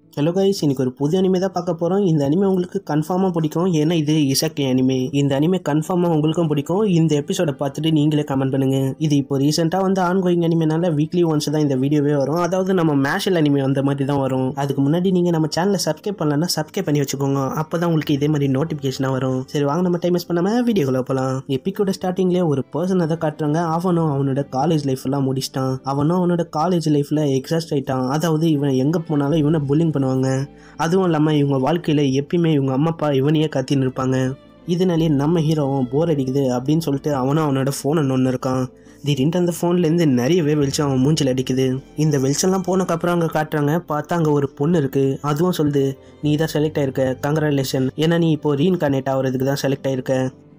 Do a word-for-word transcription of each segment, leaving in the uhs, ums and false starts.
Hello guys, இன்னைக்கு ஒரு புது அனிமே தான் பார்க்க போகிறோம். இந்த அனிமே உங்களுக்கு கன்ஃபார்மாக பிடிக்கும். ஏன்னா இது இசக்கி அனிமே. இந்த அனிமே கன்ஃபார்மாக உங்களுக்கும் பிடிக்கும். இந்த எபிசோட பார்த்துட்டு நீங்களே கமெண்ட் பண்ணுங்கள். இது இப்போ ரீசெண்டாக வந்து ஆன்கோயிங் அனிமேனால வீக்லி ஒன்ஸ் தான் இந்த வீடியோவே வரும். அதாவது நம்ம மேஷல் அனிமே வந்த மாதிரி தான் வரும். அதுக்கு முன்னாடி நீங்கள் நம்ம சேனலை சப்ஸ்கிரைப் பண்ணலன்னா சப்ஸ்கிரைப் பண்ணி வச்சுக்கோங்க. அப்போ தான் உங்களுக்கு இதே மாதிரி நோட்டிஃபிகேஷனாக வரும். சரி வாங்க, நம்ம டைம் வேஸ்ட் பண்ணாமல் வீடியோக்குள்ள போகலாம். எப்பிக்கோட ஸ்டார்டிங்லேயே ஒரு பர்சன் அதை காட்டுறாங்க. அவனும் அவனோட காலேஜ் லைஃப் எல்லாம் முடிச்சிட்டான். அவனும் அவனோட காலேஜ் லைஃப்ல எக்ஸாஸ்ட் ஆயிட்டான். அதாவது இவன் எங்கே போனாலும் இவனை புல்லிங் பண்ணுவாங்க. அதுவும் இல்லாமல் இவங்க வாழ்க்கையில் எப்பயுமே இவங்க அம்மா அப்பா இவனையே கத்தின்னு இருப்பாங்க. இதனாலே நம்ம ஹீரோவும் போர் அடிக்குது அப்படின்னு சொல்லிட்டு அவனும் அவனோட ஃபோனை ஒன்று இருக்கான். திடீர்னு அந்த ஃபோன்லேருந்து நிறையவே வெளிச்சம் அவன் மூஞ்சில் அடிக்குது. இந்த வெளிச்சம்லாம் போனதுக்கப்புறம் அங்கே காட்டுறாங்க. பார்த்தா அங்கே ஒரு பொண்ணு இருக்குது. அதுவும் சொல்லுது, நீ தான் செலக்ட் ஆயிருக்க, கங்க்ராச்சுலேஷன், ஏன்னா நீ இப்போ ரீஇன்கார்னேட் ஆகிறதுக்கு தான் செலக்ட் ஆயிருக்க.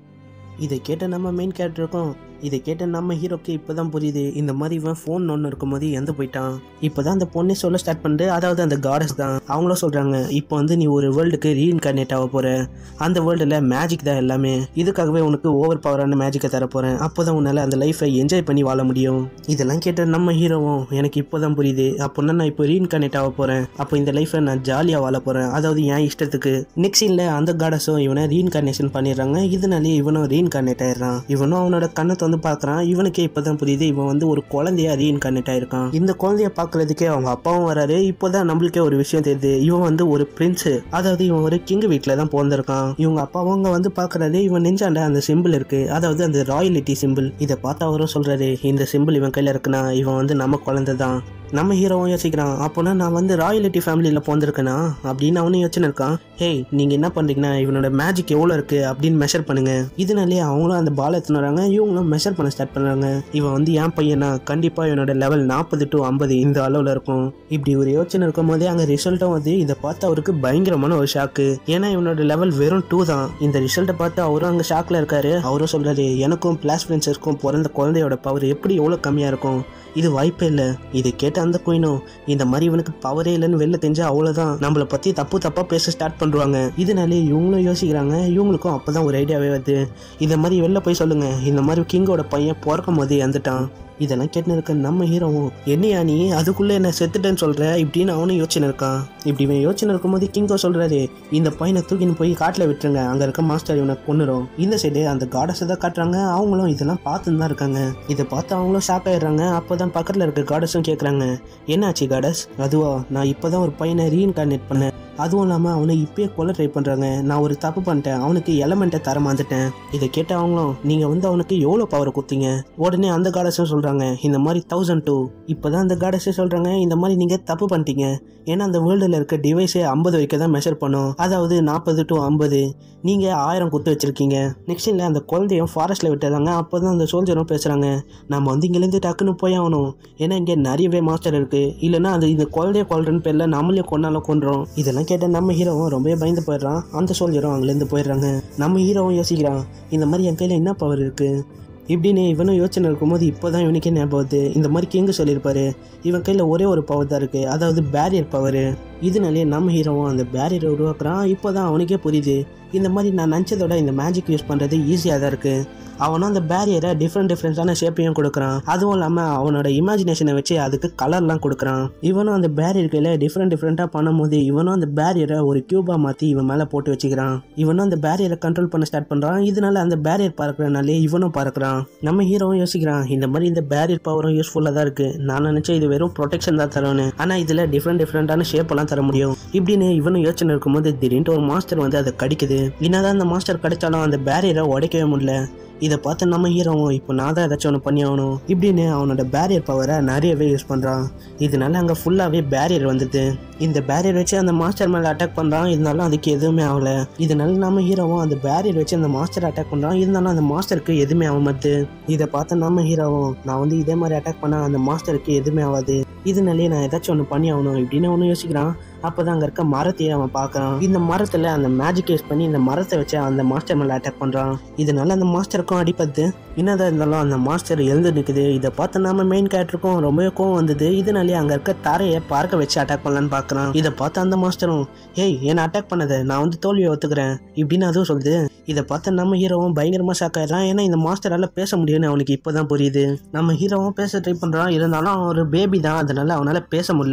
இதை கேட்ட நம்ம மெயின் கேரக்டருக்கும் இதை கேட்ட நம்ம ஹீரோக்கு இப்போ தான் புரியுது, இந்த மாதிரி இவன் ஃபோன் ஒன்று இருக்கும் போது எந்த போயிட்டான். இப்போ தான் அந்த பொண்ணே சொல்ல ஸ்டார்ட் பண்ணிட்டு, அதாவது அந்த காடஸ் தான் அவங்களும் சொல்கிறாங்க, இப்போ வந்து நீ ஒரு வேர்ல்டுக்கு ரீஇன்கார்னேட் ஆக போகிற. அந்த வேர்ல்டில் மேஜிக் தான் எல்லாமே. இதுக்காகவே உனக்கு ஓவர் பவரான மேஜிக்கை தர போகிறேன். அப்போ தான் உன்னால் அந்த லைஃப்பை என்ஜாய் பண்ணி வாழ முடியும். இதெல்லாம் கேட்ட நம்ம ஹீரோவும் எனக்கு இப்போ தான் புரியுது, அப்படின்னா நான் இப்போ ரீஇன்கார்னேட் ஆக போகிறேன். அப்போ இந்த லைஃப்பை நான் ஜாலியாக வாழ போகிறேன், அதாவது என் இஷ்டத்துக்கு. நெக்ஸ்ட் சீனில் அந்த காடஸும் இவனை ரீஇன்கார்னேஷன் பண்ணிடுறாங்க. இதனாலே இவனும் ரீஇன்கார்னேட் ஆயிடுறான். இவனும் அவனோட கண்ணத்தை வந்து பார்க்குறான். இவனுக்கே இப்போதான் புரியுது, இவன் வந்து ஒரு குழந்தையா ரீஇன்கார்னேட் ஆயிருக்கான். இந்த குழந்தைய பார்க்கறதுக்கே அவங்க அப்பாவும் வராரு. இப்போதான் நம்மளுக்கே ஒரு விஷயம் தெரியுது, இவன் வந்து ஒரு பிரின்ஸ், அதாவது இவன் ஒரு கிங் வீட்டில் தான் பிறந்திருக்கான். இவங்க அப்பாவும் அங்கே வந்து பார்க்கறாரு. இவன் நெஞ்சாண்ட அந்த சிம்பிள் இருக்கு, அதாவது அந்த ராயலிட்டி சிம்பிள். இதை பார்த்து அவரும் சொல்றாரு, இந்த சிம்பிள் இவன் கையில் இருக்குன்னா இவன் வந்து நம்ம குழந்தை தான். நம்ம ஹீரோவும் யோசிக்கிறான், அப்போனா நான் வந்து ராயலிட்டி ஃபேமிலியில் பிறந்திருக்கேனா அப்படின்னு அவனும் யோசனை இருக்கான். ஹே, நீங்கள் என்ன பண்ணுறீங்கன்னா இவனோட மேஜிக் எவ்வளோ இருக்குது அப்படின்னு மெஷர் பண்ணுங்க. இதனாலே அவங்களும் அந்த பால் எடுத்துன்னு வராங்க. இவங்களும் மெஷர் பண்ண ஸ்டார்ட் பண்ணுறாங்க. இவன் வந்து என் பையனா கண்டிப்பாக இவனோட லெவல் நாற்பது டு ஐம்பது இந்த அளவில் இருக்கும். இப்படி ஒரு யோசனை இருக்கும் போதே அங்கே ரிசல்ட்டும் வந்து இதை பார்த்து அவருக்கு பயங்கரமான ஒரு ஷாக்கு. ஏன்னா இவனோட லெவல் வெறும் டூ தான். இந்த ரிசல்ட்டை பார்த்து அவரும் அங்கே ஷாக்கில் இருக்காரு. அவரும் சொல்கிறாரு, எனக்கும் பிளாஸ் ஃப்ரெண்ட்ஸருக்கும் பிறந்த குழந்தையோட பவர் எப்படி எவ்வளோ கம்மியாக இருக்கும், இது வாய்ப்பே இல்லை. இதை கேட்ட அந்த குயினும், இந்த மாதிரி இவனுக்கு பவரே இல்லைன்னு வெளில தெரிஞ்சா அவ்வளோதான், நம்மளை பற்றி தப்பு தப்பாக பேச ஸ்டார்ட் பண்ணுவாங்க. இதனாலே இவங்களும் யோசிக்கிறாங்க. இவங்களுக்கும் அப்போ தான் ஒரு ஐடியாவே வருது, இந்த மாதிரி வெளில போய் சொல்லுங்கள், இந்த மாதிரி கிங்கோட பையன் பிறக்கும் போது இறந்துட்டான். இதெல்லாம் கேட்டுன்னு இருக்க நம்ம ஹீரோவும், என்னையா நீ அதுக்குள்ளே என்ன செத்துட்டேன்னு சொல்கிற இப்படின்னு அவனும் யோசனை இருக்கான். இப்படி இவன் யோசனை இருக்கும்போது கிங்கோ சொல்கிறாரு, இந்த பையனை தூக்கின்னு போய் காட்டில் விட்டுருங்க, அங்கே இருக்க மாஸ்டர் இவனை கொன்னுரும். இந்த சைடு அந்த காடஸை தான் காட்டுறாங்க. அவங்களும் இதெல்லாம் பார்த்துன்னு தான் இருக்காங்க. இதை பார்த்து அவங்களும் ஷாக் ஆயிடுறாங்க. அப்போ தான் பக்கத்தில் இருக்க காடஸும் கேட்குறாங்க, என்னாச்சு காடஸ்? அதுவா, நான் இப்போ தான் ஒரு பையனை ரீஇன்கார்னேட் பண்ணேன். அதுவும் இல்லாமல் அவனை இப்பயே கொல்ல ட்ரை பண்ணுறாங்க. நான் ஒரு தப்பு பண்ணிட்டேன், அவனுக்கு எலமெண்ட்டை தர மாந்துட்டேன். இதை கேட்ட அவங்களும், நீங்கள் வந்து அவனுக்கு எவ்வளோ பவர் கொடுத்தீங்க? உடனே அந்த காடஸும் சொல்கிறாங்க, இந்த மாதிரி தௌசண்ட் டூ. இப்போ தான் அந்த காடஸே சொல்கிறாங்க, இந்த மாதிரி நீங்கள் தப்பு பண்ணிட்டீங்க. ஏன்னா அந்த வேர்ல்டில் இருக்க டிவைஸே ஐம்பது வரைக்கும் தான் மெஷர் பண்ணும், அதாவது நாற்பது டு ஐம்பது. நீங்கள் ஆயிரம் குத்து வச்சுருக்கீங்க. நெக்ஸ்ட் இல்லை அந்த குழந்தையும் ஃபாரஸ்ட்டில் விட்டுறாங்க. அப்போ தான் அந்த சோல்ஜரும் பேசுகிறாங்க, நம்ம வந்து இங்கேருந்து டக்குன்னு போய் ஆகணும், ஏன்னா இங்கே நிறையவே மாஸ்டர் இருக்குது, இல்லைன்னா அது இந்த குழந்தைய கொல்றன்னு பேரில் நம்மளே கொண்டாலும் கொண்டுறோம். இதெல்லாம் கேட்ட நம்ம ஹீரோவும் ரொம்பவே பயந்து போயிடுறான். அந்த சோல்ஜரும் அங்கேருந்து போயிடுறாங்க. நம்ம ஹீரோவும் யோசிக்கிறான், இந்த மாதிரி என் கையில் என்ன பவர் இருக்குது இப்படின்னு இவனும் யோசனை இருக்கும்போது இப்போ தான் இவனுக்கே ஞாபகம் வருது, இந்த மாதிரி கிங்கு சொல்லியிருப்பாரு, இவன் கையில் ஒரே ஒரு பவர் தான் இருக்குது, அதாவது பேரியர் பவர். இதனாலே நம்ம ஹீரோவும் அந்த பேரியரை உருவாக்குறான். இப்போ தான் அவனுக்கே புரியுது, இந்த மாதிரி நான் நினச்சதோட இந்த மேஜிக் யூஸ் பண்ணுறது ஈஸியாக தான் இருக்குது. அவனும் அந்த பேரியரை டிஃப்ரெண்ட் டிஃப்ரெண்ட்டான ஷேப்பையும் கொடுக்குறான். அதுவும் இல்லாமல் அவனோட இமேஜினேஷனை வச்சு அதுக்கு கலர்லாம் கொடுக்குறான். இவனும் அந்த பேரியர் கையில் டிஃப்ரெண்ட் டிஃப்ரெண்ட்டாக பண்ணும்போது இவனும் அந்த பேரியரை ஒரு கியூபாக மாற்றி இவன் மேலே போட்டு வச்சுக்கிறான். இவனும் அந்த பேரியரை கண்ட்ரோல் பண்ண ஸ்டார்ட் பண்ணுறான். இதனால அந்த பேரியர் பறக்கிறனாலே இவனும் பறக்கிறான். நம்ம ஹீரோவும் யோசிக்கிறான், இந்த மாதிரி இந்த பேரியர் பவரும் யூஸ்ஃபுல்லாக தான் இருக்குது. நான் நினச்சேன் இது வெறும் ப்ரொடெக்ஷன் தான் தரணும்னு, ஆனால் இதில் டிஃப்ரெண்ட் டிஃப்ரெண்ட்டான ஷேப்பெல்லாம் தர முடியும் இப்படின்னு இவனும் யோசனை இருக்கும்போது திடீர்னு ஒரு மாஸ்டர் வந்து அதை கடிக்குது. என்னதான் அந்த மாஸ்டர் கிடைச்சாலும் அந்த பேரியரை உடைக்கவே முடியல. இதை பார்த்து நம்ம ஹீரோவும், இப்போ நான் தான் ஏதாச்சும் ஒன்று பண்ணி ஆகணும் இப்படின்னு அவனோட பேரியர் பவரை நிறையவே யூஸ் பண்ணுறான். இதனால அங்கே ஃபுல்லாகவே பேரியர் வந்துடுது. இந்த பேரியர் வச்சு அந்த மாஸ்டர் மேலே அட்டாக் பண்ணுறான். இருந்தாலும் அதுக்கு எதுவுமே ஆகலை. இதனால நம்ம ஹீரோவும் அந்த பேரியர் வச்சு அந்த மாஸ்டர் அட்டாக் பண்ணுறான். இருந்தாலும் அந்த மாஸ்டருக்கு எதுவுமே ஆக மாட்டுது. இதை பார்த்து நம்ம ஹீரோவும், நான் வந்து இதே மாதிரி அட்டாக் பண்ணால் அந்த மாஸ்டருக்கு எதுவுமே ஆகாது, இதனாலே நான் ஏதாச்சும் ஒன்று பண்ணி ஆகணும் இப்படின்னு அவனு யோசிக்கிறான். அப்போ தான் அங்கே இருக்க மரத்தையே அவன் பார்க்குறான். இந்த மரத்தில் அந்த மேஜிக் யூஸ் பண்ணி இந்த மரத்தை வச்சு அந்த மாஸ்டர் மேலே அட்டாக் பண்ணுறான். இதனால அந்த மாஸ்டருக்கும் அடிப்பது. என்னதான் இருந்தாலும் அந்த மாஸ்டர் எழுந்து நிற்குது. இதை பார்த்து நம்ம மெயின் கேரக்டருக்கும் ரொம்பவே கோவம் வந்தது. இதனாலே அங்கே இருக்க தரையை பார்க்க வச்சு அட்டாக் பண்ணலான்னு பார்க்குறான். இதை பார்த்து அந்த மாஸ்டரும், ஏய் என்னை அட்டாக் பண்ணதை நான் வந்து தோல்வியை ஒத்துக்கிறேன் இப்படின்னு அதுவும் சொல்லுது. இதை பார்த்து நம்ம ஹீரோவும் பயங்கரமாக ஷாக் ஆயிடுறான். ஏன்னா இந்த மாஸ்டரால் பேச முடியும்னு அவனுக்கு இப்போ தான் புரியுது. நம்ம ஹீரோவும் பேச ட்ரை பண்ணுறான். இருந்தாலும் அவன் ஒரு பேபி தான், அதனால அவனால் பேச முடியல.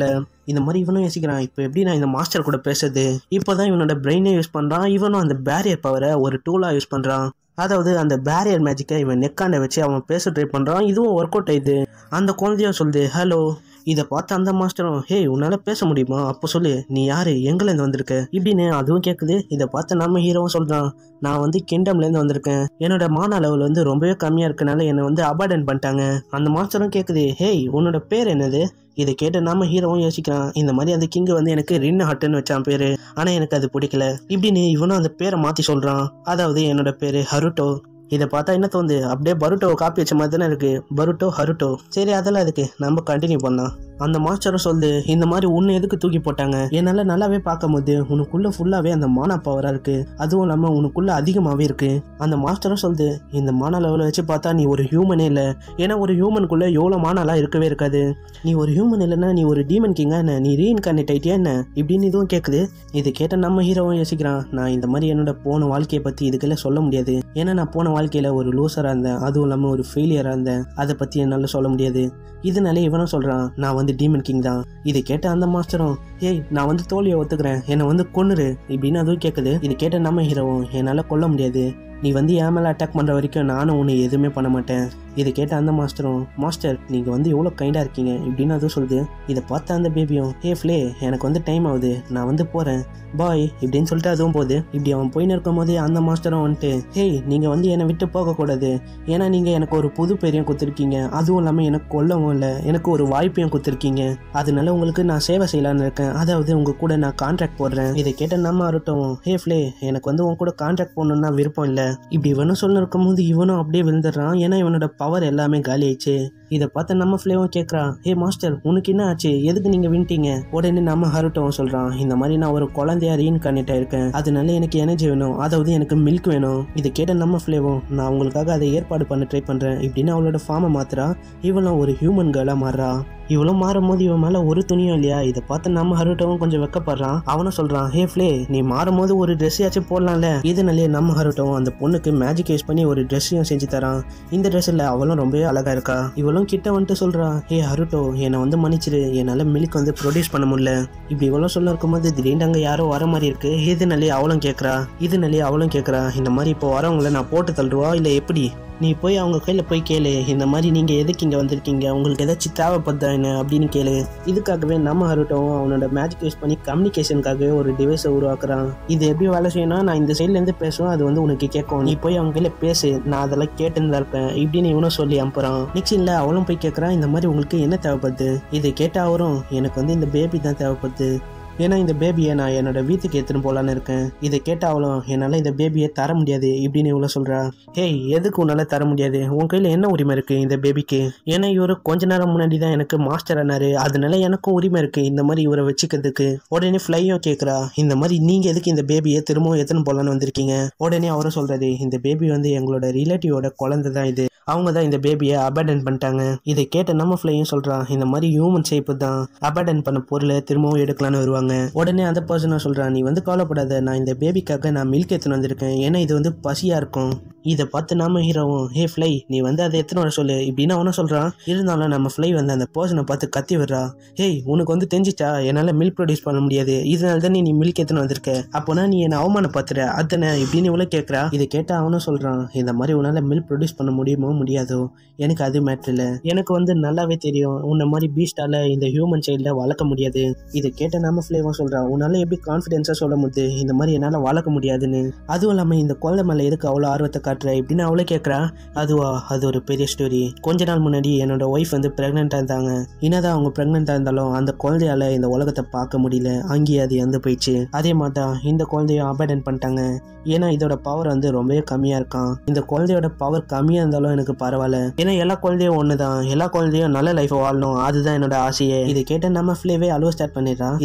இந்த மாதிரி இவனும் யோசிக்கிறான், இப்போ எப்படி நான் இந்த மாஸ்டர் கூட பேசுறது? இப்போதான் இவனோட பிரெயினை யூஸ் பண்றான். இவனும் அந்த பேரியர் பவரை ஒரு டூலா யூஸ் பண்றான். அதாவது அந்த பேரியர் மேஜிக்கை இவன் நெக்காண்ட வச்சு அவன் பேச ட்ரை பண்றான். இதுவும் ஒர்க் அவுட் ஆயிடுது. அந்த குழந்தையும் சொல்லுது ஹலோ. இதை பார்த்து அந்த மாஸ்டரும் ஹே உன்னால பேச முடியுமா? அப்போ சொல்லு நீ யாரு, எங்கேருந்து வந்திருக்க இப்படின்னு அதுவும் கேட்குது. இதை பார்த்து நம்ம ஹீரோவும் சொல்றான், நான் வந்து கிங்டம்லேருந்து வந்திருக்கேன். என்னோட மான லெவல் வந்து ரொம்பவே கம்மியாக இருக்கனால என்னை வந்து அபார்டன் பண்ணிட்டாங்க. அந்த மாஸ்டரும் கேட்குது ஹேய் உன்னோட பேர் என்னது? இதை கேட்டு நம்ம ஹீரோவும் யோசிக்கிறான், இந்த மாதிரி அந்த கிங்கு வந்து எனக்கு ரின் ஹட்டுன்னு வச்சான் பேரு, ஆனால் எனக்கு அது பிடிக்கல இப்படின்னு இவனும் அந்த பேரை மாற்றி சொல்கிறான். அதாவது என்னோட பேர் ஹருட்டோ. இதை பார்த்தா என்ன தோணுது, அப்படியே பருட்டோ காப்பி வச்ச மாதிரி தானே இருக்கு, பருட்டோ ஹருட்டோ. சரி அதெல்லாம் அதுக்கு நம்ம கண்டினியூ பண்ணலாம். அந்த மாஸ்டரும் சொல்லுது, இந்த மாதிரி உன்னை எதுக்கு தூக்கி போட்டாங்க? என்னால நல்லாவே பார்க்கும் போது உனக்குள்ள ஃபுல்லாவே அந்த மானா பவரா இருக்கு, அதுவும் இல்லாம உனக்குள்ள அதிகமாவே இருக்கு. அந்த மாஸ்டரும் சொல்லுது, இந்த மானா லெவலை வச்சு பார்த்தா நீ ஒரு ஹியூமனே இல்லை. ஏன்னா ஒரு ஹியூமனுக்குள்ள எவ்வளவு மானாலாம் இருக்கவே இருக்காது. நீ ஒரு ஹியூமன் இல்லைன்னா நீ ஒரு டீமன் கிங்கா என்ன? நீ ரீஇன்கார்னேட் ஆயிட்டியா என்ன இப்படின்னு இதுவும் கேட்குது. இது கேட்ட நம்ம ஹீரோவும் யோசிக்கிறான், நான் இந்த மாதிரி என்னோட போன வாழ்க்கையை பத்தி இதுக்கெல்லாம் சொல்ல முடியாது. ஏன்னா நான் போன வாழ்க்கையில ஒரு லூசரா இருந்தேன், அதுவும் இல்லாம ஒரு ஃபெயிலியரா இருந்தேன். அதை பத்தி என்னால சொல்ல முடியாது. இதனாலே இவனும் சொல்றான், நான் வந்து டீமன் கிங் தான். இதை கேட்ட அந்த மாஸ்டரும் ஏய் நான் வந்து தோல்வியை ஒத்துக்கிறேன், என்னை வந்து கொன்னுரு இப்படின்னு அதுவும் கேட்குது. இது கேட்ட நம்ம ஹீரோவும் என்னால கொல்ல முடியாது, நீ வந்து என் மேலே அட்டாக் பண்ணுற வரைக்கும் நானும் உன்னை எதுவுமே பண்ண மாட்டேன். இதை கேட்ட அந்த மாஸ்டரும் மாஸ்டர் நீங்கள் வந்து எவ்வளோ கைண்டாக இருக்கீங்க இப்படின்னு அதுவும் சொல்லுது. இதை பார்த்த அந்த பேபியும் ஹே ஃப்ளே எனக்கு வந்து டைம் ஆகுது, நான் வந்து போகிறேன் பாய் இப்படின்னு சொல்லிட்டு அதுவும் போகுது. இப்படி அவன் போயின்னு இருக்கும் போதே அந்த மாஸ்டரும் வந்துட்டு ஹேய் நீங்கள் வந்து என்னை விட்டு போகக்கூடாது, ஏன்னா நீங்கள் எனக்கு ஒரு புது பேரையும் கொடுத்துருக்கீங்க, அதுவும் இல்லாமல் எனக்கு கொல்லவும் இல்லை, எனக்கு ஒரு வாய்ப்பையும் கொடுத்துருக்கீங்க, அதனால உங்களுக்கு நான் சேவை செய்யலான்னு இருக்கேன், அதாவது உங்கள் கூட நான் கான்ட்ராக்ட் போடுறேன். இதை கேட்ட நம்ம அருட்டும் ஹே ஃப்ளே எனக்கு வந்து உங்க கூட கான்ட்ராக்ட் போடணும்னா விருப்பம் இல்லை இப்படி இவனும் சொல்ல இருக்கும் போது இவனும் அப்படியே விழுந்துடுறான். ஏன்னா இவனோட பவர் எல்லாமே காலி ஆயிடுச்சு. இதை பார்த்து நம்ம ஃப்ளேவும் கேட்குறான், ஹே மாஸ்டர் உனக்கு என்ன ஆச்சு, எதுக்கு நீங்க வின்ட்டீங்க? உடனே நம்ம ஹருட்டவும் சொல்றான், இந்த மாதிரி நான் ஒரு குழந்தையா ரீஇன்கார்னேட் ஆயிருக்கேன், அதனால எனக்கு எனர்ஜி வேணும், அதாவது எனக்கு மில்க் வேணும். இதை கேட்ட நம்ம ஃப்ளேவும் நான் உங்களுக்காக அதை ஏற்பாடு பண்ண ட்ரை பண்றேன் இப்படின்னு அவளோட ஃபார்மை மாத்துறா. இவளும் ஒரு ஹியூமன் கேர்லா மாறுறா. இவளும் மாறும் போது இவன் மேல ஒரு துணியும் இல்லையா. இதை பார்த்து நம்ம ஹருட்டவும் கொஞ்சம் வெக்கப்படுறான். அவனும் சொல்றான், ஹே ஃப்ளே நீ மாறும் போது ஒரு ட்ரெஸ் ஆச்சும் போடலாம்ல. இதனாலே நம்ம ஹருட்டவும் அந்த பொண்ணுக்கு மேஜிக் யூஸ் பண்ணி ஒரு ட்ரெஸ்ஸையும் செஞ்சு தரான். இந்த ட்ரெஸ்ல அவளும் ரொம்பவே அழகா இருக்கா. இவளும் கிட்ட வந்துட்டு சொல்றான், ஹே ஹருட்டோ என்னை வந்து மன்னிச்சிரு, என்னால மில்க் வந்து ப்ரொடியூஸ் பண்ண முடியல. இப்படி இவளும் சொல்ல இருக்கும்போது திடீர்னு அங்க யாரோ வர மாதிரி இருக்கு. இதனாலே அவளும் கேட்கறா இதனாலே அவளும் கேட்கறா இந்த மாதிரி இப்போ வரவங்களை நான் போட்டு தள்ளுவா இல்லை எப்படி? நீ போய் அவங்க கையில் போய் கேளு, இந்த மாதிரி நீங்கள் எதுக்கு இங்கே வந்திருக்கீங்க, உங்களுக்கு ஏதாச்சும் தேவைப்படுதா என்ன அப்படின்னு கேளு. இதுக்காகவே நம்ம ஹருட்டோவும் அவனோட மேஜிக் யூஸ் பண்ணி கம்யூனிகேஷனுக்காகவே ஒரு டிவைஸை உருவாக்குறான். இது எப்படி வேலை செய்யணும்னா, நான் இந்த சைட்லேருந்து பேசுவேன், அது வந்து உனக்கு கேட்கும், நீ போய் அவங்க கையில் பேசு, நான் அதெல்லாம் கேட்டுன்னு தான் இருப்பேன் இப்படின்னு இவனும் சொல்லி அனுப்புறான். நெக்ஸ்ட் இல்லை அவளும் போய் கேட்குறான், இந்த மாதிரி உங்களுக்கு என்ன தேவைப்படுது? இதை கேட்ட அவரும் எனக்கு வந்து இந்த பேபி தான் தேவைப்படுது, ஏன்னா இந்த பேபியை நான் என்னோட வீட்டுக்கு எடுத்துன்னு போகலான்னு இருக்கேன். இதை கேட்டாலும் என்னால் இந்த பேபியை தர முடியாது இப்படின்னு இவ்வளோ சொல்கிறா. ஹேய் எதுக்கு உன்னால் தர முடியாது? உன் கையில் என்ன உரிமை இருக்குது இந்த பேபிக்கு? ஏன்னா இவர் கொஞ்ச நேரம் முன்னாடி தான் எனக்கு மாஸ்டர் ஆனாரு, அதனால எனக்கும் உரிமை இருக்குது இந்த மாதிரி இவரை வச்சுக்கிறதுக்கு. உடனே ஃப்ளையும் கேட்குறா, இந்த மாதிரி நீங்கள் எதுக்கு இந்த பேபியை திரும்பவும் எடுத்துன்னு போகலான்னு வந்திருக்கீங்க? உடனே அவரும் சொல்கிறாரு, இந்த பேபி வந்து எங்களோட ரிலேட்டிவோட குழந்தை தான், இது அவங்க தான் இந்த பேபியை அபேண்டன் பண்ணிட்டாங்க. இதை கேட்ட நம்ம ஃப்ளையும் சொல்கிறான், இந்த மாதிரி ஹியூமன் ஷேப்பு தான் அபேண்டன் பண்ண பொருளை திரும்பவும் எடுக்கலான்னு வருவாங்க. உடனே அந்த பர்சனை சொல்றான், நீ வந்து கவலைப்படாத, நான் இந்த பேபிக்காக நான் மில்க் எடுத்துன்னு வந்திருக்கேன், ஏன்னா இது வந்து பசியா இருக்கும். இதை பார்த்து நம்ம ஹீரோவும் ஹே ஃப்ளை நீ வந்து அதை எத்தனை வர சொல்லு இப்படின்னு அவனும் சொல்றான். இருந்தாலும் நம்ம ஃப்ளை வந்து அந்த பர்சனை பார்த்து கத்தி விடுறா. ஹேய் உனக்கு வந்து தெரிஞ்சிச்சா என்னால் மில்க் ப்ரொடியூஸ் பண்ண முடியாது, இதனால தான் நீ மில்க் எடுத்துன்னு வந்திருக்க, அப்போனா நீ என்னை அவமானப்படுத்துற அத்தனை இப்படின்னு இவ்வளோ கேட்குறா. இதை கேட்டால் அவனும் சொல்றான், இந்த மாதிரி உன்னால் மில்க் ப்ரொடியூஸ் பண்ண முடியுமோ முடியாதோ எனக்கு அது மேட்ரு இல்லை, எனக்கு வந்து நல்லாவே தெரியும் உன்னை மாதிரி பீஸ்டால இந்த ஹியூமன் சைல்ட வளர்க்க முடியாது. இதை கேட்ட நம்ம ஃப்ளேவும் சொல்றான், உன்னால எப்படி கான்ஃபிடென்ஸாக சொல்ல முடியுது இந்த மாதிரி என்னால் வளர்க்க முடியாதுன்னு? அதுவும் இல்லாமல் இந்த குழந்தை மேலே எதுக்கு அவ்வளோ ஆர்வத்தை காட்டுற இப்படின்னு அவளே கேட்குறா. அதுவா அது ஒரு பெரிய ஸ்டோரி. கொஞ்ச நாள் முன்னாடி என்னோட ஒய்ஃப் வந்து பிரெக்னெண்ட்டாக இருந்தாங்க. என்னதான் அவங்க பிரெக்னெண்ட்டாக இருந்தாலும் அந்த குழந்தையால இந்த உலகத்தை பார்க்க முடியல, அங்கேயே அது இறந்து போயிடுச்சு. அதே மாதிரி தான் இந்த குழந்தையும் அபேண்டன் பண்ணிட்டாங்க, ஏன்னா இதோட பவர் வந்து ரொம்பவே கம்மியாக இருக்கான். இந்த குழந்தையோட பவர் கம்மியாக இருந்தாலும் எனக்கு பரவாயில்ல, ஏன்னா எல்லா குழந்தையும் ஒன்று தான், எல்லா குழந்தையும் நல்ல லைஃபை வாழணும், அதுதான் என்னோட ஆசையே. இதை கேட்ட நம்ம ஃப்ளேவே அழுவ ஸ்டார்ட் பண்ணிடுறான். இதை பார்த்தா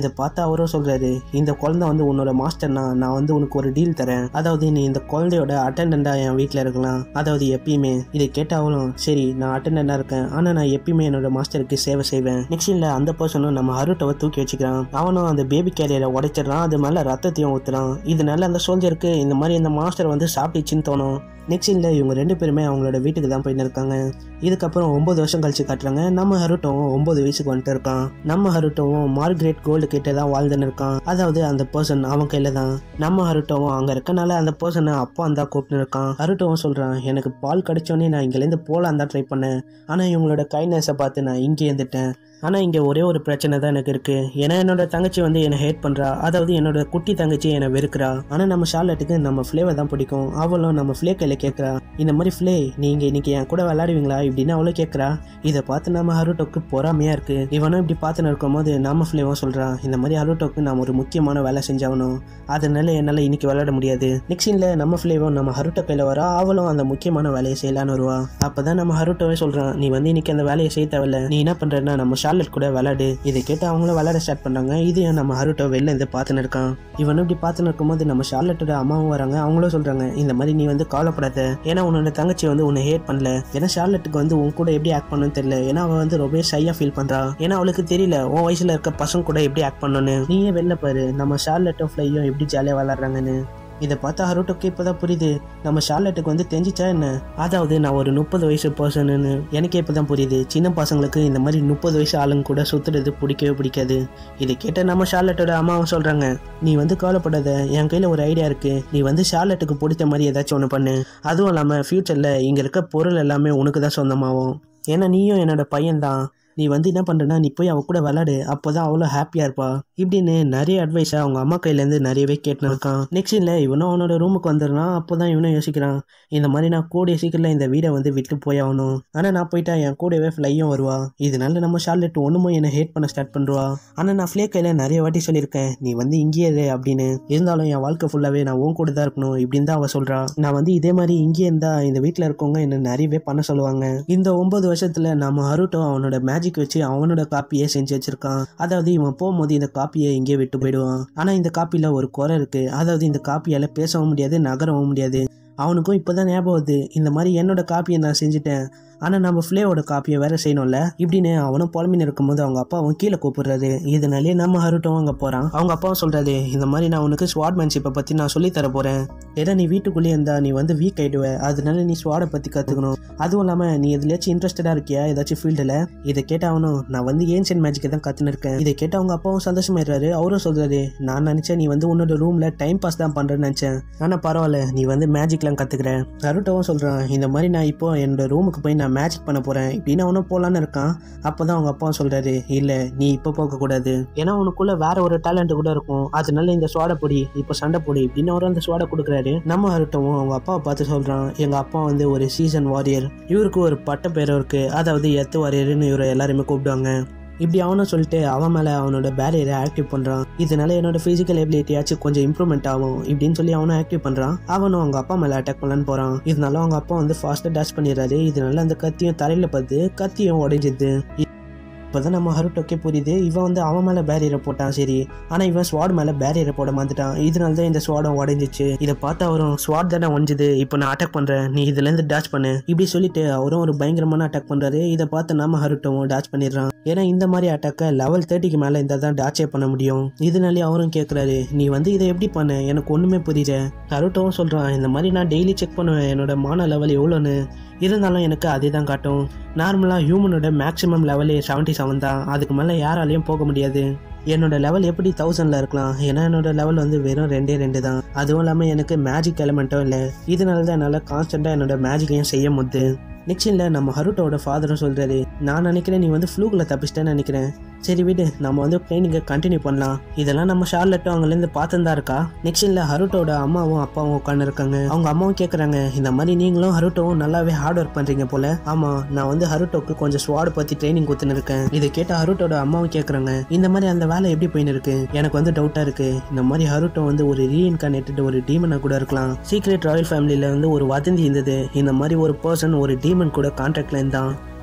பார்த்தா அவரும் சொல்றாரு, இந்த குழந்தை வந்து உன்னோட மாஸ்டர்னா நான் வந்து உனக்கு ஒரு டீல் தரேன். அதாவது நீ இந்த குழந்தையோட அட்டெண்டண்டா என் வீட்டில் இருக்கலாம், அதாவது எப்பயுமே. இதை கேட்ட அவளும் சரி நான் அட்டெண்டண்டா இருக்கேன், ஆனா நான் எப்பயுமே என்னோட மாஸ்டருக்கு சேவை செய்வேன். நெக்ஸ்ட் இல்ல அந்த பர்சனும் நம்ம ஹருட்டோவை தூக்கி வச்சுக்கிறான். அவனும் அந்த பேபி கேரியரை உடைச்சிடறான், அது மேல ரத்தத்தையும் ஊத்துறான். இதனால அந்த சோல்ஜருக்கு இந்த மாதிரி இந்த மாஸ்டர் வந்து சாப்பிட்டுச்சின்னு தோணும். நெக்ஸ்ட் இல்லை இவங்க ரெண்டு பேருமே அவங்களோட வீட்டுக்கு தான் போயின்னு இருக்காங்க. இதுக்கப்புறம் ஒன்பது வருஷம் கழிச்சு காட்டுறாங்க. நம்ம ஹருட்டோவும் ஒன்பது வயசுக்கு வந்துட்டு இருக்கான். நம்ம ஹருட்டோவும் மார்க்ரெட் கோல்டு கிட்ட தான் வாழ்ந்துன்னு இருக்கான். அதாவது அந்த பர்சன் அவன் கையில தான். நம்ம ஹருட்டோவும் அங்க இருக்கனால அந்த பர்சனை அப்பா தான் கூப்பிட்டு இருக்கான். ஹருட்டோவும் சொல்றான், எனக்கு பால் கிடைச்சோன்னே நான் இங்கிலேருந்து போலாம் தான் ட்ரை பண்ணேன், ஆனா இவங்களோட கைண்ட்னஸை பார்த்து நான் இங்கே இருந்துட்டேன். ஆனால் இங்கே ஒரே ஒரு பிரச்சனை தான் எனக்கு இருக்குது. ஏன்னா என்னோட தங்கச்சி வந்து என்னை ஹேட் பண்ணுறா, அதாவது என்னோட குட்டி தங்கச்சி என்னை வெறுக்கிறா. ஆனால் நம்ம ஷார்லட்டுக்கு நம்ம ஃப்ளேவை தான் பிடிக்கும். அவளும் நம்ம ஃப்ளே கையில் கேட்குறா, இந்த மாதிரி ஃப்ளே நீங்கள் இன்னைக்கு என் கூட விளையாடுவீங்களா இப்படின்னு அவளும் கேட்குறா. இதை பார்த்து நம்ம ஹருட்டோக்கு பொறாமையாக இருக்குது. இவனும் இப்படி பார்த்துன்னு இருக்கும் போது நம்ம ஃப்ளேவும் சொல்கிறான், இந்த மாதிரி ஹருட்டோக்கு நாம் ஒரு முக்கியமான வேலை செஞ்சாகணும், அதனால என்னால் இன்னைக்கு விளையாட முடியாது. நெக்ஸ்ட் சீனில் நம்ம ஃப்ளேவும் நம்ம ஹருட்டோ கையில் வரா. அவளும் அந்த முக்கியமான வேலையை செய்யலான்னு வருவா. அப்போ தான் நம்ம ஹருட்டோவே சொல்கிறான், நீ வந்து இன்னைக்கு அந்த வேலையை செய்ய தேவையில்ல, நீ என்ன பண்ணுறன்னா நம்ம ஷார்லட் கூட விளையாடு. இதை கேட்டு அவங்களும் விளையாட ஸ்டார்ட் பண்ணாங்க. இது நம்ம ஹருட்டோ வெளில இருந்து பார்த்துன்னு இருக்கான். இவனும் இப்படி பார்த்துன்னு இருக்கும்போது நம்ம ஷார்லட்டோட அம்மாவும் வராங்க. அவங்களும் சொல்றாங்க, இந்த மாதிரி நீ வந்து கவலைப்படாத, ஏன்னா உன்னோட தங்கச்சி வந்து உன்னை ஹேட் பண்ணல. ஏன்னா ஷார்லட்டுக்கு வந்து உன் கூட எப்படி ஆக்ட் பண்ணணும்னு தெரியல, ஏன்னா அவள் வந்து ரொம்ப ஷையா ஃபீல் பண்றா. ஏன்னா அவளுக்கு தெரியல உன் வயசுல இருக்க பசங்க கூட எப்படி ஆக்ட் பண்ணணும்னு. நீயே வெளில பாரு, நம்ம ஷார்லட்டும் ஃப்ளையும் எப்படி ஜாலியா விளையாடுறாங்கன்னு. இதை பார்த்தா ஹருட்டோக்கு இப்போதான் புரியுது, நம்ம ஷார்லட்டுக்கு வந்து தெரிஞ்சிச்சா என்ன, அதாவது நான் ஒரு முப்பது வயசு பர்சன்னு எனக்கே இப்போதான் புரியுது. சின்ன பசங்களுக்கு இந்த மாதிரி முப்பது வயசு ஆளுங்க கூட சுத்துறது பிடிக்கவே பிடிக்காது. இதை கேட்ட நம்ம ஷார்லட்டோட அம்மாவும் சொல்றாங்க, நீ வந்து கவலைப்படாத, என் கையில ஒரு ஐடியா இருக்கு, நீ வந்து ஷார்லட்டுக்கு பிடிச்ச மாதிரி ஏதாச்சும் ஒன்று பண்ணு. அதுவும் இல்லாமல் ஃபியூச்சர்ல இங்க இருக்க பொருள் எல்லாமே உனக்கு தான் சொந்தமாகும், ஏன்னா நீயும் என்னோட பையன்தான். நீ வந்து என்ன பண்ணுறனா, நீ போய் அவ கூட விளையாடு, அப்போதான் அவ்வளோ ஹாப்பியாக இருப்பா இப்படின்னு நிறைய அட்வைஸை அவங்க அம்மா கையிலேருந்து நிறையவே கேட்டுன்னு இருக்கான். நெக்ஸ்ட் இல்லை இவனும் அவனோட ரூமுக்கு வந்துடுறான். அப்போ தான் இவனும் யோசிக்கிறான், இந்த மாதிரி நான் கூடிய சீக்கிரம் இந்த வீடை வந்து விட்டு போய் ஆகணும், ஆனால் நான் போயிட்டா என் கூடவே ஃப்ளையும் வருவா, இதனால நம்ம ஷார்லட் ஒன்றுமோ என்னை ஹேட் பண்ண ஸ்டார்ட் பண்ணுவா. ஆனால் நான் ஃப்ளே கையில் நிறைய வாட்டி சொல்லியிருக்கேன், நீ வந்து இங்கேயே இரு அப்படின்னு, இருந்தாலும் என் வாழ்க்கை ஃபுல்லாகவே நான் உன் கூட தான் இருக்கணும் இப்படின்னு தான் அவள் சொல்கிறா. நான் வந்து இதே மாதிரி இங்கே இருந்தா இந்த வீட்டில் இருக்கவங்க என்னை நிறையவே பண்ண சொல்லுவாங்க. இந்த ஒன்பது வருஷத்தில் நம்ம ஹருட்டோ அவனோட மேஜிக் வச்சு அவனோட காப்பியை செஞ்சு வச்சிருக்கான். அதாவது இவன் போகும்போது இந்த காப்பியை இங்கே விட்டு போயிடுவான். ஆனா இந்த காப்பில ஒரு குறை இருக்கு, அதாவது இந்த காப்பியால பேசவும் முடியாது, நகரவும் முடியாது. அவனுக்கும் இப்போதான் ஞாபகம் வருது, இந்த மாதிரி என்னோட காப்பியை நான் செஞ்சுட்டேன், ஆனால் நம்ம ஃப்ளேவோட காப்பியை வேற செய்யணும்ல இப்படின்னு அவனும் புலம்பின்னு இருக்கும்போது அவங்க அப்பாவும் கீழே கூப்பிடுறாரு. இதனாலே நம்ம ஹருட்டோவும் அங்கே போகிறான். அவங்க அப்பாவும் சொல்கிறாரு, இந்த மாதிரி நான் உனக்கு ஸ்வாட்மேன்ஷிப்பை பற்றி நான் சொல்லித்தர போகிறேன், ஏன்னா நீ வீட்டுக்குள்ளேயே இருந்தா நீ வந்து வீக் ஆகிடுவ, அதனால நீ ஸ்வாடை பற்றி கற்றுக்கணும். அதுவும் இல்லாமல் நீ எதுலையாச்சும் இன்ட்ரெஸ்டடாக இருக்கியா ஏதாச்சும் ஃபீல்டில். இதை கேட்ட அவனும், நான் வந்து ஏன்ஷியன்ட் மேஜிக்கை தான் கற்றுன்னு இருக்கேன். இதை கேட்ட அவங்க அப்பாவும் சந்தோஷமாயிடுறாரு. அவரும் சொல்கிறாரு, நான் நினச்சேன் நீ வந்து உன்னோட ரூமில் டைம் பாஸ் தான் பண்ணுறேன்னு நினச்சேன், ஆனால் பரவாயில்ல நீ வந்து மேஜிக்லாம் கற்றுக்கிறேன். ஹருட்டோவும் சொல்கிறான், இந்த மாதிரி நான் இப்போ என்னோட ரூமுக்கு போய் நான் மேஜிக் பண்ண போறேன் இப்படின்னு அவனும் போலான்னு இருக்கான். அப்பதான் அவங்க அப்பா சொல்றாரு, இல்ல நீ இப்ப போக கூடாது, ஏன்னா உனக்குள்ள வேற ஒரு டேலண்ட் கூட இருக்கும், அதனால இந்த சுவாடை பொடி இப்ப சண்டை பொடி இப்படின்னு அவரும் அந்த சுவாடை கொடுக்குறாரு. நம்ம ஹருட்டோவும் அவங்க அப்பாவை பார்த்து சொல்றான், எங்க அப்பா வந்து ஒரு சீசன் வாரியர், இவருக்கு ஒரு பட்ட பேரும் இருக்கு, அதாவது எத்து வாரியர்னு இவரை எல்லாருமே கூப்பிடுவாங்க. இப்படி அவனும் சொல்லிட்டு அவன் மேலே அவனோட பேரியரை ஆக்டிவ் பண்ணுறான். இதனால என்னோட ஃபிசிக்கல் எபிலிட்டியாச்சும் கொஞ்சம் இம்ப்ரூவ்மெண்ட் ஆகும் இப்படின்னு சொல்லி அவனும் ஆக்டிவ் பண்ணுறான். அவனும் அவங்க அப்பா மேலே அட்டாக் பண்ணலான்னு போகிறான். இதனால அவங்க அப்பா வந்து ஃபாஸ்ட்டாக டேஷ் பண்ணிடுறாரு. இதனால அந்த கத்தியும் தரையில் பார்த்து கத்தியும் உடைஞ்சிது. இப்போதான் நம்ம ஹருட்டோக்கே புரியுது, இவன் வந்து அவன் மேலே பேரியரை போட்டான் சரி, ஆனால் இவன் ஸ்வாட் மேலே பேரியரை போட மாட்டான், இதனால தான் இந்த ஸ்வாடம் உடஞ்சிச்சு. இதை பார்த்து அவரும், ஸ்வாட் தானே உடஞ்சுது, இப்போ நான் அட்டாக் பண்ணுறேன், நீ இதுலேருந்து டேஷ் பண்ணு இப்படி சொல்லிட்டு அவரும் ஒரு பயங்கரமான அட்டாக் பண்ணுறாரு. இதை பார்த்து நம்ம ஹருட்டோவும் டேஷ் பண்ணிடுறான். ஏன்னா இந்த மாதிரி அட்டாக்கை லெவல் தேர்ட்டிக்கு மேலே இருந்தால் தான் டேச்சே பண்ண முடியும். இதனாலே அவரும் கேட்குறாரு, நீ வந்து இதை எப்படி பண்ண, எனக்கு ஒன்றுமே புரியல. ஹருட்டோவும் சொல்கிறான், இந்த மாதிரி நான் டெய்லி செக் பண்ணுவேன் என்னோட மான லெவல் எவ்வளோன்னு, இருந்தாலும் எனக்கு அதே தான் காட்டும். நார்மலாக ஹியூமனோட மேக்ஸிமம் லெவலே செவன்ட்டி செவன் தான், அதுக்கு மேலே யாராலையும் போக முடியாது. என்னோட லெவல் எப்படி தௌசண்ட்ல இருக்கலாம், ஏன்னா என்னோட லெவல் வந்து வெறும் ரெண்டே ரெண்டு தான். அதுவும் இல்லாமல் எனக்கு மேஜிக் எலிமெண்ட்டும் இல்லை, இதனால தான் என்னால் கான்ஸ்டன்ட்டாக என்னோட மேஜிக்கையும் செய்ய முடியுது. நெக்ஸ்ட் இல்லை நம்ம ஹருட்டோட ஃபாதரும் சொல்கிறாரு, நான் நினைக்கிறேன் நீ வந்து ஃப்ளூக்கில் தப்பிச்சிட்டேன்னு நினைக்கிறேன், சரி விடு நம்ம வந்து ட்ரைனிங்கை கண்டினியூ பண்ணலாம். இதெல்லாம் நம்ம ஷார்லட்டும் அவங்கலேருந்து பார்த்துதான் இருக்கா. நெக்ஸ்ட் இல்லை ஹருட்டோட அம்மாவும் அப்பாவும் உட்காந்து இருக்காங்க. அவங்க அம்மாவும் கேட்குறாங்க, இந்த மாதிரி நீங்களும் ஹருட்டோவும் நல்லாவே ஹார்ட் ஒர்க் பண்ணுறீங்க போல. ஆமாம், நான் வந்து ஹருட்டோக்கு கொஞ்சம் ஸ்வாட் பற்றி ட்ரைனிங் கொடுத்துன்னு இருக்கேன். இதை கேட்ட ஹருட்டோட அம்மாவும் கேட்குறாங்க, இந்த மாதிரி அந்த வேலை எப்படி போயின்னு இருக்கு, எனக்கு வந்து டவுட்டாக இருக்கு. இந்த மாதிரி ஹருட்டோ வந்து ஒரு ரீஇன்கார்னேட்டட் ஒரு டீமனை கூட இருக்கலாம். சீக்ரெட் ராயல் ஃபேமிலியில் வந்து ஒரு வதந்தி இருந்தது, இந்த மாதிரி ஒரு பர்சன் ஒரு டீமன் கூட கான்ட்ராக்ட்ல இருந்தான்.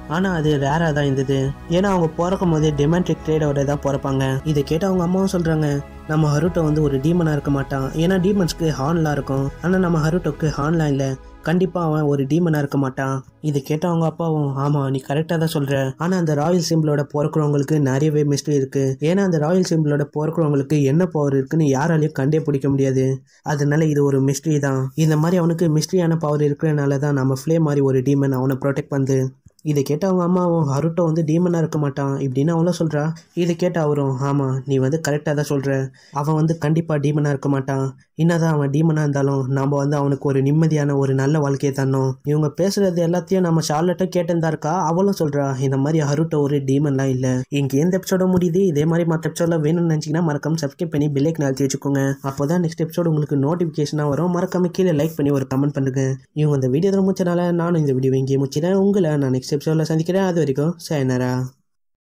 ஆனால் அது ரேராக தான் இருந்தது. ஏன்னா அவங்க பிறக்கும் போதே டெமான்ட்ரிக் ட்ரேடோட தான் பிறப்பாங்க. இதை கேட்டு அவங்க அம்மாவும் சொல்கிறாங்க, நம்ம ஹருட்டோ வந்து ஒரு டீமனாக இருக்க மாட்டான். ஏன்னா டீமன்ஸ்க்கு ஹார்ன்லாம் இருக்கும், ஆனால் நம்ம ஹருட்டோக்கு ஹார்ன்லாம் இல்லை. கண்டிப்பாக அவன் ஒரு டீமனாக இருக்க மாட்டான். இதை கேட்ட அவங்க அப்பாவும், ஆமாம் நீ கரெக்டாக தான் சொல்கிற. ஆனால் அந்த ராயல் சிம்பிளோட பிறக்கிறவங்களுக்கு நிறையவே மிஸ்ட்ரி இருக்குது. ஏன்னா அந்த ராயல் சிம்பிளோட பிறக்கிறவங்களுக்கு என்ன பவர் இருக்குன்னு யாராலையும் கண்டே பிடிக்க முடியாது. அதனால இது ஒரு மிஸ்ட்ரி தான். இந்த மாதிரி அவனுக்கு மிஸ்ட்ரியான பவர் இருக்கிறனால தான் நம்ம ஃப்ளே மாதிரி ஒரு டீமன் அவனை ப்ரொடெக்ட் பண்ணுது. இதை கேட்ட அவங்க அம்மாவும், ஹருட்டோ வந்து டீமனாக இருக்க மாட்டான் இப்படின்னு அவளும் சொல்கிறா. இதை கேட்ட அவரும், ஆமாம் நீ வந்து கரெக்டாக தான் சொல்கிற. அவன் வந்து கண்டிப்பாக டீமனாக இருக்க மாட்டான். என்னதான் அவன் டீமனாக இருந்தாலும் நம்ம வந்து அவனுக்கு ஒரு நிம்மதியான ஒரு நல்ல வாழ்க்கையை தரணும். இவங்க பேசுகிறது எல்லாத்தையும் நம்ம ஷார்லட்டை கேட்டுன்னு இருக்கா. அவளும் சொல்கிறா, இந்த மாதிரி ஹருட்டோ ஒரு டீமன்லாம் இல்லை. இங்கே எந்த எபிசோட முடியுது. இதே மாதிரி மற்ற எபிசோடில் வேணும்னு நினச்சிங்கன்னா மறக்காம சப்ஸ்கிரைப் பண்ணி பெல்லைக்கு நிறுத்தி வச்சுக்கோங்க. அப்போ தான் நெக்ஸ்ட் எபிசோடு உங்களுக்கு நோட்டிஃபிகேஷனாக வரும். மறக்காம கீழே லைக் பண்ணி ஒரு கமெண்ட் பண்ணுங்க. இவங்க இந்த வீடியோ முடிச்சனால நானும் இந்த வீடியோ இங்கே முடிச்சிடறேன். உங்களை நான் நெக்ஸ்ட் எபிசோடில் சந்திக்கிறேன். அது வரைக்கும் sayonara.